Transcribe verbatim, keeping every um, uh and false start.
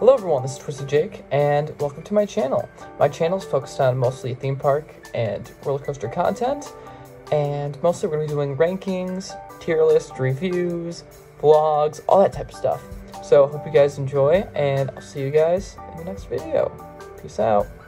Hello everyone, this is Twisted Jake, and welcome to my channel. My channel is focused on mostly theme park and roller coaster content, and mostly we're going to be doing rankings, tier lists, reviews, vlogs, all that type of stuff. So, hope you guys enjoy, and I'll see you guys in the next video. Peace out.